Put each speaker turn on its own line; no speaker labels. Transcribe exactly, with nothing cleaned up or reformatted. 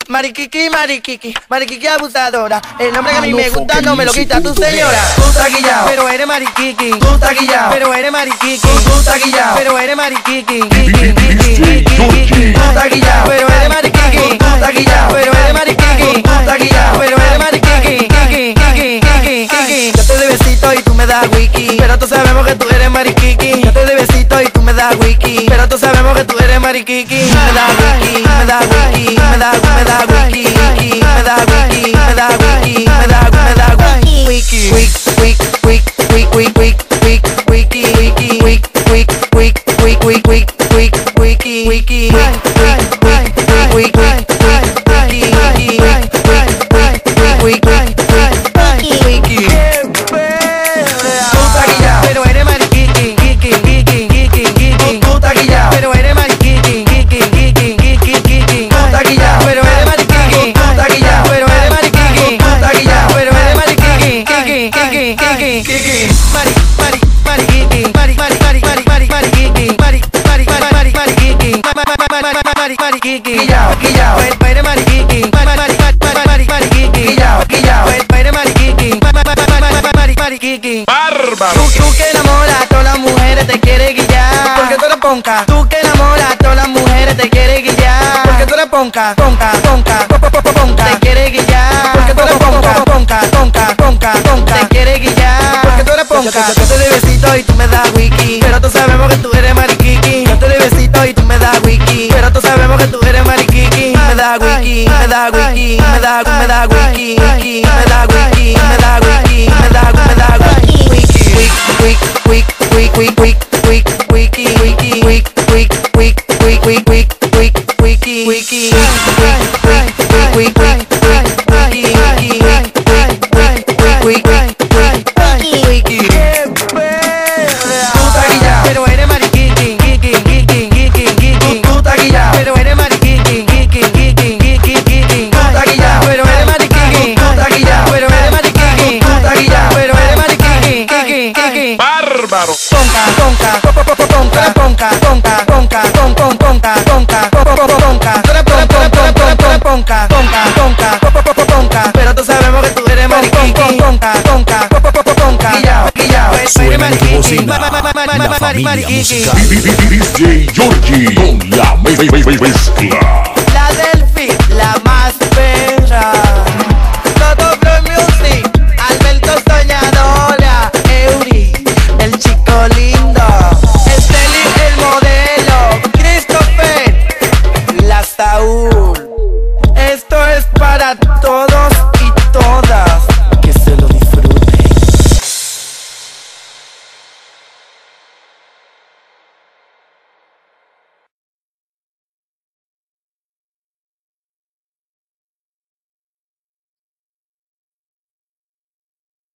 Mariquiqui, mariquiqui, mariquiqui abusadora. El nombre que a mí me gusta no me lo quita tu señora. Tú estás guillao, pero eres mariquiqui. Tú estás guillao, pero eres mariquiqui. Tú estás guillao, pero eres mariquiqui. Tú estás guillao, pero eres mariquiqui. Tú estás guillao, pero eres mariquiqui. Tú estás guillao, pero eres mariquiqui. Yo te doy besito y tú me das wiki, pero tú sabemos que tú eres mariquiqui. Yo te doy besito y tú me das wiki, pero tú sabemos que tú eres mariquiqui. Me da wiki, me da wiki, me da me da wiki, me da wiki, me da wiki, me da me da wiki, wiki, wiki, wiki, wiki, wiki, wiki, wiki, wiki, wiki, wiki, wiki, wiki, wiki, wiki, wiki,
Bárbaro.
Tú, tú que enamoras a todas las mujeres te quieres guillar, porque tú eres ponca. Tú que enamoras a todas las mujeres te quieres guillar, porque tú eres ponca, ponca, ponca, ponca. Te quieres guillar, porque tú eres ponca, ponca, ponca, ponca, ponca. Te quieres guillar, porque tú eres ponca. Yo te doy besito y tú me das wiki, pero tú sabemos que tú eres mariquiqui. Yo te doy besito y tú me das wiki, pero tú sabemos que tú eres mariquiqui. Me da wiki, me da wiki, me da me da wiki, wiki, me da wiki, me da wiki, me da me da wiki, wiki, wiki, wiki, wiki, wiki, wiki, wiki, wiki, wiki, wiki, wiki, wiki, wiki, wiki, pero eres mariquiqui, tú estás guillao, pero eres mariquiqui, tú estás guillao, pero eres mariquiqui, tú estás guillao, pero eres mariquiqui, tú estás guillao, pero eres mariquiqui.
Bárbaro.
Ponca, ponca, ponca, ponca, ponca, ponca, ponca, ponca, ponca, ponca, ponca, ponca, ponca, pero tú sabemos que tú eres mariquiqui. Ponca, ponca, ponca, guillao, guillao,
Suena en tu bocina la familia musical D J Georgie con la mezcla.
La Delphi, la